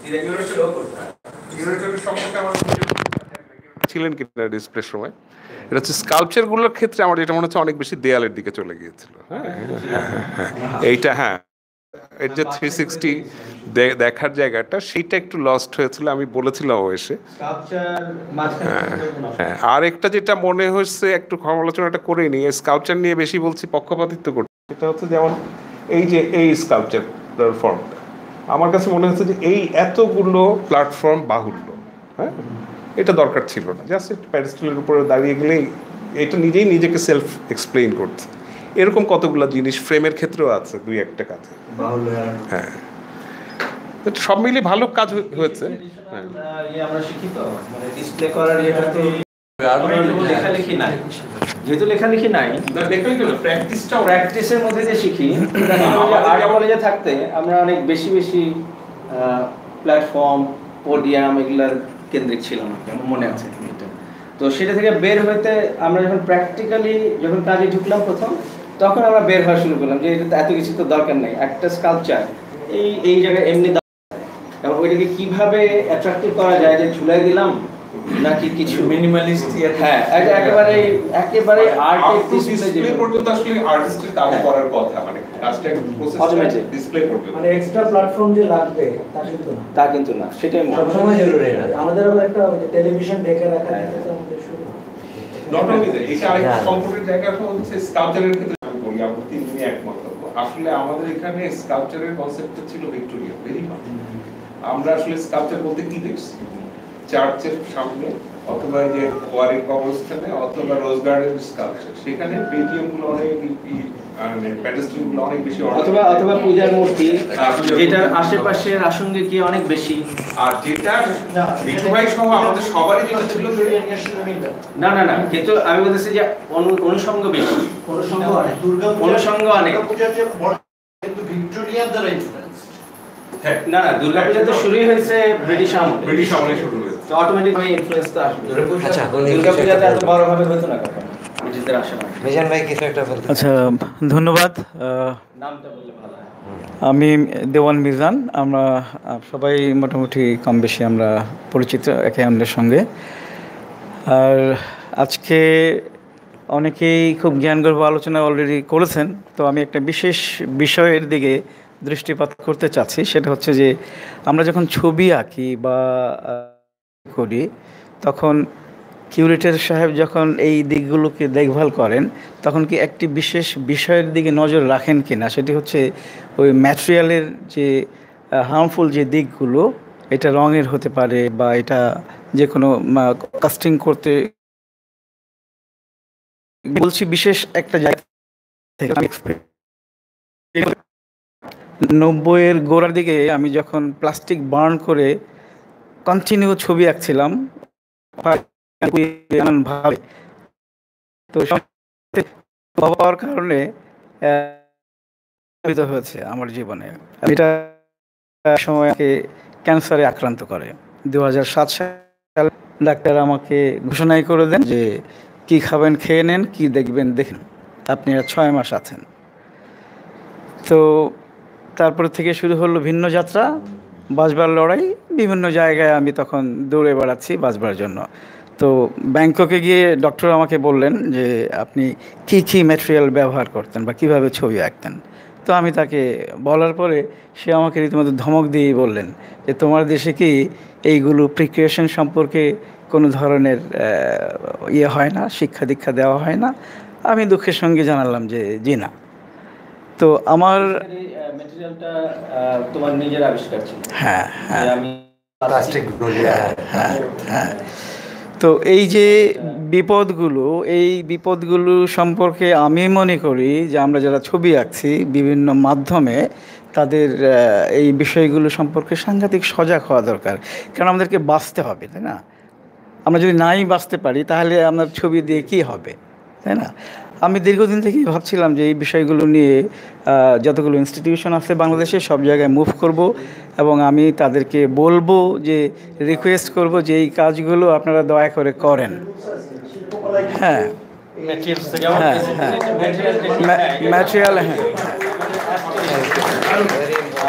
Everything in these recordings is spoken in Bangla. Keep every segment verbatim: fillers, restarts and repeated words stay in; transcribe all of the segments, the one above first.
ছিলেন কিনা ডিসপ্লের সময়, এটা হচ্ছে স্কাল্পচারগুলোর ক্ষেত্রে আমার যেটা মনে হচ্ছে অনেক বেশি দেয়ালের দিকে চলে গিয়েছিল। হ্যাঁ এইটা, হ্যাঁ এর যে থ্রি সিক্সটি দেখার জায়গাটা সেইটা একটু লস্ট হয়েছিল, আমি বলেছিলাম ও এসে। হ্যাঁ, আর একটা যেটা মনে হচ্ছে একটু সমালোচনাটা করে নিই, স্কাল্পচার নিয়ে বেশি বলছি পক্ষপাতিত্ব করছি, সেটা হচ্ছে যেমন এই যে এই স্কাল্পচার ফর্মটা আমার কাছে মনে হচ্ছে যে এই এতগুলো প্ল্যাটফর্ম বাহুল্য। হ্যাঁ, এটা দরকার ছিল না, জাস্ট একটা প্যাডেস্টালের উপরে দাঁড়িয়ে গেলেই এটা নিজেই নিজেকে সেলফ এক্সপ্লেইন করছে। এরকম কতগুলো জিনিস ফ্রেমের ক্ষেত্রেও আছে, দুই একটা কাজে। হ্যাঁ, সব মিলিয়ে ভালো কাজ হয়েছে। আমরা শিখি তো মানে ডিসপ্লে করার ইয়েটাতে লেখালেখি নাই, যেহেতু লেখালেখি নাই প্র্যাকটিসটাও প্র্যাকটিসের মধ্যে যে শিখি। আর্ট কলেজে থাকতে আমরা অনেক বেশি বেশি প্ল্যাটফর্ম, পোডিয়াম এগুলার কেন্দ্রিক ছিলাম, আমার মনে আছে এটা। তো সেটা থেকে বের হইতে আমরা যখন প্র্যাকটিক্যালি যখন কাজে ঢুকলাম প্রথম, তখন আমরা বের হওয়া শুরু করলাম যে এটা এত কিছু তো দরকার নেই, একটা স্কাল্পচার এই এই জায়গায় এমনি এবং ওইটাকে কিভাবে অ্যাট্রাক্টিভ করা যায়, যে ঝুলাই দিলাম নাকি কিছু মিনিমালিস্ট। হ্যাঁ, একেবারে একেবারে আর্টের ডিসপ্লে পর্যন্ত আসলে আর্টিস্টের কাজ করার কথা, মানে কাজটা প্রসেসটা ডিসপ্লে করতে মানে এক্সট্রা প্ল্যাটফর্ম যে লাগবে তা কিন্তু না, তা কিন্তু না, সেটাই সবসময় জরুরি। আমাদের আবার একটা টেলিভিশন দেখে রাখা এটা আমাদের শুরু নট অনলি দ্যাট, এটা আরেকটা কমফোর্টের জায়গাটা হচ্ছে স্কাল্পচারের ক্ষেত্রে। আমি বলি আমরা তিন দিনে একমত হবো, আসলে আমাদের এখানে স্কাল্পচারের কনসেপ্টটা ছিল ভিক্টোরিয়া ভেরি মাচ। আমরা আসলে স্কাল্পচার বলতে কি দেখছি, চার্চের সামনে অথবা যে কোয়ারি কবরস্থানে অথবা রোজ গার্ডেন স্কাল্পচার, সেখানে পেটিএমগুলো অনেক মানে প্যাডেস্ট্রিগুলো অনেক বেশি, অথবা অথবা পূজার মূর্তি যেটার আশেপাশে রাসঙ্গিকী অনেক বেশি। আর যেটা বিশ্বভাই সহ আমাদের সবারই যেটা ছিল না না না, কিন্তু আমি বলতেছি যে অনুষঙ্গ বেশি, অনুষঙ্গ অনেক, দুর্গা অনুষঙ্গ অনেক, কিন্তু ভিক্টোরিয়ার দ্বারা না না, দুর্গাপূজা তো শুরুই হয়েছে ব্রিটিশ আমলে, ব্রিটিশ আমলে শুরু হয়েছে, তো অটোমেটিকলি ইনফ্লুয়েন্স তো আসবে। আচ্ছা, দুর্গাপূজাটা এত বড় ভাবে হতো না কখনো ব্রিটিশদের আসে না। মিজান ভাই কিছু একটা বলতে। আচ্ছা, ধন্যবাদ। নামটা বললে ভালো হয়। আমি দেওয়ান মিজান, আমরা সবাই মোটামুটি কম বেশি আমরা পরিচিত একে অন্যের সঙ্গে। আর আজকে অনেকেই খুব জ্ঞানগর্ভ আলোচনা অলরেডি করেছেন, তো আমি একটা বিশেষ বিষয়ের দিকে দৃষ্টিপাত করতে চাচ্ছি। সেটা হচ্ছে যে আমরা যখন ছবি আঁকি বা করি, তখন কিউরেটর সাহেব যখন এই দিকগুলোকে দেখভাল করেন, তখন কি একটি বিশেষ বিষয়ের দিকে নজর রাখেন কি না, সেটি হচ্ছে ওই ম্যাটেরিয়ালের যে হার্মফুল যে দিকগুলো, এটা রঙের হতে পারে বা এটা যে কোনো কাস্টিং করতে বলছি বিশেষ একটা জায়গা থেকে। নব্বইয়ের গোড়ার দিকে আমি যখন প্লাস্টিক বার্ন করে কন্টিনিউ ছবি আঁকছিলাম ভাবে, তো পাওয়ার কারণে হয়েছে আমার জীবনে। এটা সময় ক্যান্সারে আক্রান্ত করে। দু হাজার সাত সালে ডাক্তার আমাকে ঘোষণাই করে দেন যে কি খাবেন খেয়ে নেন, কি দেখবেন দেখেন, আপনি আর ছয় মাস আছেন। তো তারপরে থেকে শুরু হলো ভিন্ন যাত্রা, বাঁচবার লড়াই। বিভিন্ন জায়গায় আমি তখন দৌড়ে বেড়াচ্ছি বাঁচবার জন্য। তো ব্যাংককে গিয়ে ডক্টর আমাকে বললেন যে আপনি কী কী ম্যাটেরিয়াল ব্যবহার করতেন বা কীভাবে ছবি আঁকতেন। তো আমি তাকে বলার পরে সে আমাকে রীতিমতো ধমক দিয়েই বললেন যে তোমার দেশে কি এইগুলো প্রিকশন সম্পর্কে কোনো ধরনের ইয়ে হয় না, শিক্ষা দীক্ষা দেওয়া হয় না। আমি দুঃখের সঙ্গে জানালাম যে জি না। তো আমার ম্যাটেরিয়ালটা তোমার নিজের আবিষ্কার ছিল। হ্যাঁ হ্যাঁ আমি হ্যাঁ হ্যাঁ তো এই যে বিপদগুলো, এই বিপদগুলো সম্পর্কে আমি মনে করি যে আমরা যারা ছবি আঁকছি বিভিন্ন মাধ্যমে, তাদের এই বিষয়গুলো সম্পর্কে সাংঘাতিক সজাগ হওয়া দরকার। কারণ আমাদেরকে বাঁচতে হবে, তাই না? আমরা যদি নাই বাঁচতে পারি তাহলে আপনার ছবি দিয়ে কি হবে, তাই না? আমি দীর্ঘদিন থেকেই ভাবছিলাম যে এই বিষয়গুলো নিয়ে যতগুলো ইনস্টিটিউশন আছে বাংলাদেশে সব জায়গায় মুভ করব, এবং আমি তাদেরকে বলবো যে রিকোয়েস্ট করব যে এই কাজগুলো আপনারা দয়া করে করেন। হ্যাঁ হ্যাঁ হ্যাঁ ম্যাটেরিয়াল, হ্যাঁ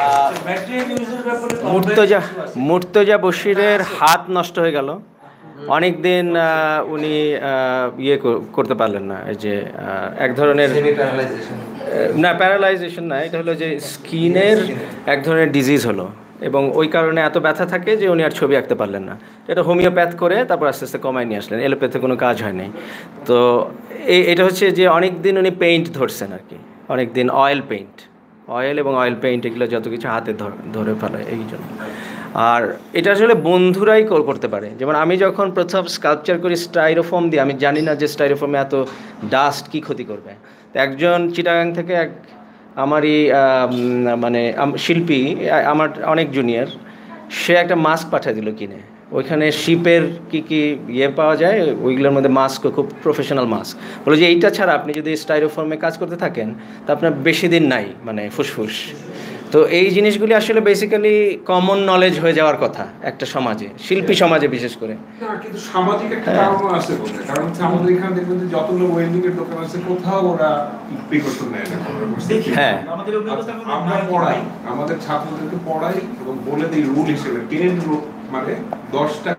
মুর্তজা মুর্তজা বশিরের হাত নষ্ট হয়ে গেল, অনেক দিন উনি ইয়ে করতে পারলেন না, এই যে এক ধরনের না প্যারালাইজেশন না, এটা হলো যে স্কিনের এক ধরনের ডিজিজ হলো এবং ওই কারণে এত ব্যথা থাকে যে উনি আর ছবি আঁকতে পারলেন না। এটা হোমিওপ্যাথ করে তারপর আস্তে আস্তে কমায় নিয়ে আসলেন, এলোপ্যাথে কোনো কাজ হয় নাই। তো এই এটা হচ্ছে যে অনেক দিন উনি পেইন্ট ধরছেন আর কি, অনেক দিন অয়েল পেইন্ট, অয়েল এবং অয়েল পেইন্ট এগুলো যত কিছু হাতে ধরে ফেলে এই জন্য। আর এটা আসলে বন্ধুরাই করতে পারে। যেমন আমি যখন প্রথম স্কাল্পচার করি স্টাইরোফোম দিয়ে, আমি জানি না যে স্টাইরোফোমে এত ডাস্ট কী ক্ষতি করবে। তো একজন চিটাগাং থেকে এক আমারই মানে শিল্পী, আমার অনেক জুনিয়র, সে একটা মাস্ক পাঠিয়ে দিল কিনে। ওইখানে শিপের কি কি ইয়ে পাওয়া যায়, ওইগুলোর মধ্যে মাস্কও খুব প্রফেশনাল মাস্ক। বলে যে এইটা ছাড়া আপনি যদি স্টাইরোফোমে কাজ করতে থাকেন তা আপনার বেশি দিন নাই, মানে ফুসফুস। তো এই জিনিসগুলি আসলে বেসিক্যালি কমন নলেজ হয়ে যাওয়ার কথা একটা সমাজে, শিল্পী সমাজে বিশেষ করে। কিন্তু সামাজিক একটা কারণও আছে বলে, কারণ হচ্ছে আমাদের এখানে দেখবেন যে যতগুলো ওয়েল্ডিং এর দোকান আছে কোথাও ওরা প্রিকশন নেয় না। হ্যাঁ, আমরা পড়াই, আমাদের ছাত্রদেরকে পড়াই এবং বলে দিই রুল হিসেবে টেন রুল, মানে দশটা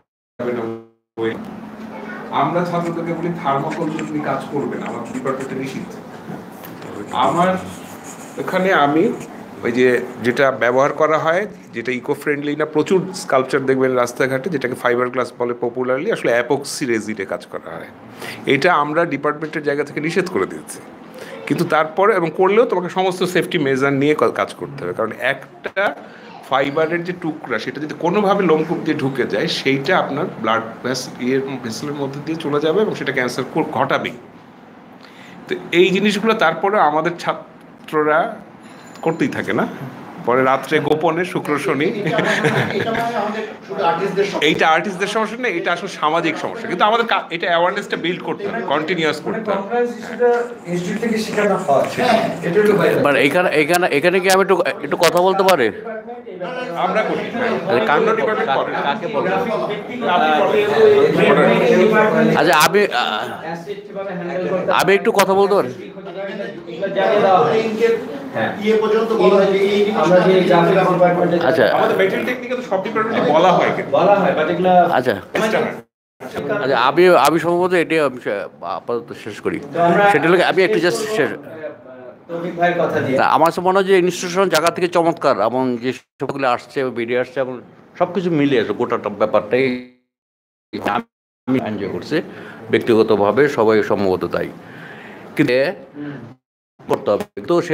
আমরা ছাত্রদেরকে বলি থার্মোকল যদি কাজ করবেন আমার ডিপার্টমেন্টে নিষিদ্ধ। আমার এখানে আমি ওই যে যেটা ব্যবহার করা হয় যেটা ইকো ফ্রেন্ডলি না, প্রচুর স্কাল্পচার দেখবেন রাস্তাঘাটে যেটাকে ফাইবার গ্লাস বলে পপুলারলি, আসলে অ্যাপক্সি রেজিনে কাজ করা হয়। এটা আমরা ডিপার্টমেন্টের জায়গা থেকে নিষেধ করে দিয়েছি, কিন্তু তারপরে এবং করলেও তোমাকে সমস্ত সেফটি মেজার নিয়ে কাজ করতে হবে। কারণ একটা ফাইবারের যে টুকরা সেটা যদি কোনোভাবে লোমকূপ দিয়ে ঢুকে যায় সেইটা আপনার ব্লাড ইয়ের ভেসেলের মধ্যে দিয়ে চলে যাবে এবং সেটা ক্যান্সার ঘটাবেই। তো এই জিনিসগুলো তারপরে আমাদের ছাত্ররা করতেই থাকে না, পরে রাত্রে গোপনে শুক্র শনি, এইটা আর্টিস্টদের সমস্যা না, এটা আসলে সামাজিক সমস্যা। কিন্তু আমাদের এটা অ্যাওয়ারনেসটা বিল্ড করতে হবে, কন্টিনিউয়াস করতে হবে। এখানে এখানে এখানে কি আমি একটু একটু কথা বলতে পারি? আমরা করি আচ্ছা, আমি আমি একটু কথা বলতে পারি? আচ্ছা আচ্ছা আচ্ছা আমি আমি সম্ভবত এটাই আপাতত শেষ করি। সেটা হলো আমি একটু জাস্ট শেষ, আমার মনে হয় যে ইনস্টিটিউশন জায়গা থেকে চমৎকার এবং যে সবগুলো আসছে ভিডিও আসছে এবং সব কিছু মিলে আসে, গোটাটা ব্যাপারটাই আমি এনজয় করছি ব্যক্তিগতভাবে, সবাই সম্ভবত তাই। কিন্তু করতে হবে, তো সে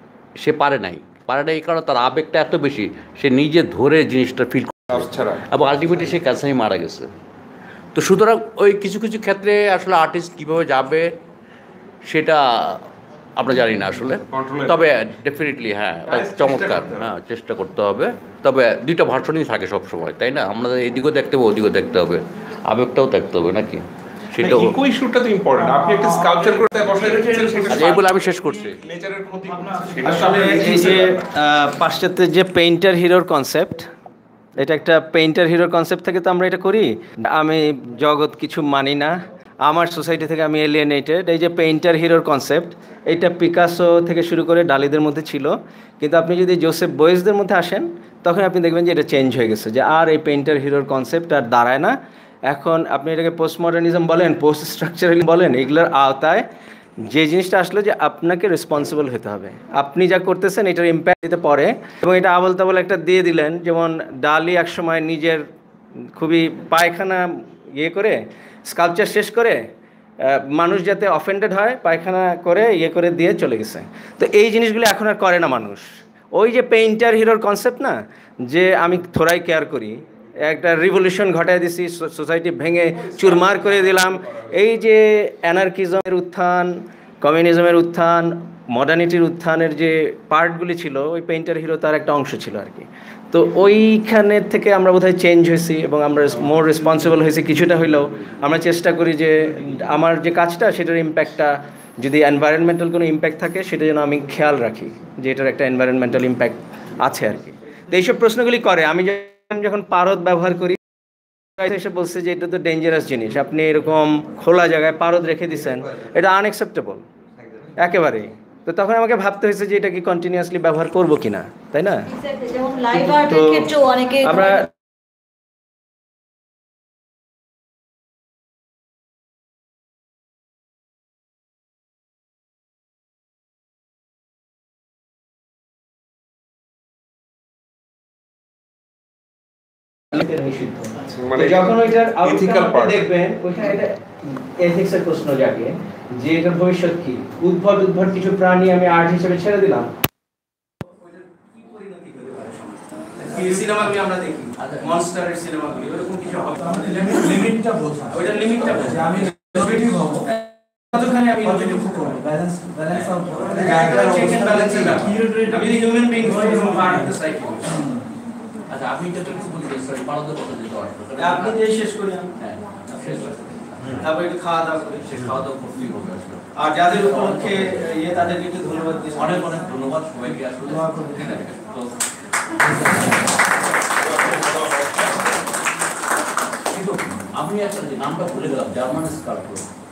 সে পারে নাই পারে নাই এই কারণে তার আবেগটা এত বেশি, সে নিজে ধরে জিনিসটা ফিল করছে এবং আলটিমেটলি সে ক্যান্সারেই মারা গেছে। তো সুতরাং ওই কিছু কিছু ক্ষেত্রে আসলে আর্টিস্ট কীভাবে যাবে সেটা আমরা জানি না আসলে, তবে ডেফিনেটলি হ্যাঁ চমৎকার, হ্যাঁ চেষ্টা করতে হবে। তবে দুইটা ভার্সনই থাকে সবসময়, তাই না? আমরা এদিকেও দেখতে হবে ওদিকেও দেখতে হবে, আবেগটাও দেখতে হবে নাকি, সেটাও ইকো ইস্যুটা তো ইম্পর্টেন্ট। আপনি একটা স্কাল্পচার করতে বসায় রেখেছেন, সেটা এই বলে আমি শেষ করছি। নেচারের ক্ষতি আসলে এই যে পাশ্চাত্যের যে পেইন্টার হিরোর কনসেপ্ট, এটা একটা পেইন্টার হিরোর কনসেপ্ট থেকে তো আমরা এটা করি। আমি জগৎ কিছু মানি না, আমার সোসাইটি থেকে আমি এলিয়েনেটেড। এই যে পেইন্টার হিরোর কনসেপ্ট, এটা পিকাসো থেকে শুরু করে ডালিদের মধ্যে ছিল, কিন্তু আপনি যদি জোসেফ বয়েসদের মধ্যে আসেন তখন আপনি দেখবেন যে এটা চেঞ্জ হয়ে গেছে, যে আর এই পেইন্টার হিরোর কনসেপ্ট আর দাঁড়ায় না। এখন আপনি এটাকে পোস্ট মডার্নিজম বলেন, পোস্ট স্ট্রাকচারালি বলেন, এগুলোর আওতায় যে জিনিসটা আসলে যে আপনাকে রেসপন্সিবল হতে হবে, আপনি যা করতেছেন এটার ইম্প্যাক্ট দিতে পারে। এবং এটা আবল তাবল একটা দিয়ে দিলেন, যেমন ডালি একসময় নিজের খুবই পায়খানা ইয়ে করে স্কাল্পচার শেষ করে মানুষ যাতে অফেন্ডেড হয় পায়খানা করে ইয়ে করে দিয়ে চলে গেছে। তো এই জিনিসগুলো এখন আর করে না মানুষ। ওই যে পেইন্টার হিরোর কনসেপ্ট না, যে আমি থোড়াই কেয়ার করি, একটা রিভলিউশন ঘটায় দিছি, সোসাইটি ভেঙে চুরমার করে দিলাম। এই যে অ্যানার্কিজমের উত্থান, কমিউনিজমের উত্থান, মডার্নিটির উত্থানের যে পার্টগুলি ছিল, ওই পেইন্টার হিরো তার একটা অংশ ছিল আর কি। তো ওইখানের থেকে আমরা বোধহয় চেঞ্জ হয়েছি এবং আমরা মোর রেসপন্সিবল হয়েছি কিছুটা হইলেও। আমরা চেষ্টা করি যে আমার যে কাজটা সেটার ইম্প্যাক্টটা, যদি এনভায়রনমেন্টাল কোনো ইম্প্যাক্ট থাকে সেটা যেন আমি খেয়াল রাখি যে এটার একটা এনভায়রনমেন্টাল ইম্প্যাক্ট আছে আর কি। তো এইসব প্রশ্নগুলি করে। আমি যখন পারদ ব্যবহার করি এসে বলছে যে এটা তো ডেঞ্জারাস জিনিস, আপনি এরকম খোলা জায়গায় পারদ রেখে দিচ্ছেন, এটা আনএক্সেপ্টেবল একেবারেই। তো তো তখন আমাকে ভাবতে হয়েছে যে এটা কি কন্টিনিউয়াসলি ব্যবহার করব কিনা, তাই না? যেমন লাইভ আর্টের ক্ষেত্রেও অনেকে আমরা মানে যখন ওইটার ethical আউটকাম part দেখবেন ওইখানে এটা এথিক্স এর প্রশ্ন জাগে যে এটার ভবিষ্যৎ কি। উদ্ভট উদ্ভট কিছু প্রাণী আমি আর্ট হিসেবে ছেড়ে দিলাম, সিনেমাগুলি আমরা দেখি মনস্টারের সিনেমাগুলি ওরকম কিছু হবে, লিমিটটা বোঝা, ওইটার লিমিটটা বোঝা। আমি ইনোভেটিভ হব কতখানি আমি ইনোভেটিভ করব, balance balance of check and ব্যালেন্সের ব্যাপার। আমি human being from part of the cycle. আচ্ছা আপনি এটা তো কিছু বলতে স্যার পারদ কথা দিতে পারবেন আপনি যে শেষ করি আমি হ্যাঁ শেষ করতে তারপর একটু খাওয়া দাওয়া করি, শেষ খাওয়া দাওয়া করতেই হবে আসলে। আর যাদের উপলক্ষে ইয়ে তাদেরকে একটু ধন্যবাদ দিচ্ছি, অনেক অনেক ধন্যবাদ সবাইকে আসলে তো কিন্তু আমি একটা যে নামটা ভুলে গেলাম, জার্মান স্কাল্পচার